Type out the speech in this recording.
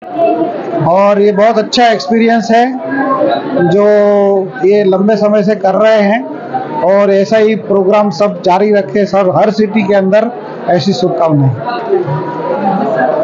और ये बहुत अच्छा एक्सपीरियंस है जो ये लंबे समय से कर रहे हैं, और ऐसा ही प्रोग्राम सब जारी रखे, सब हर सिटी के अंदर। ऐसी शुभकामनाएं।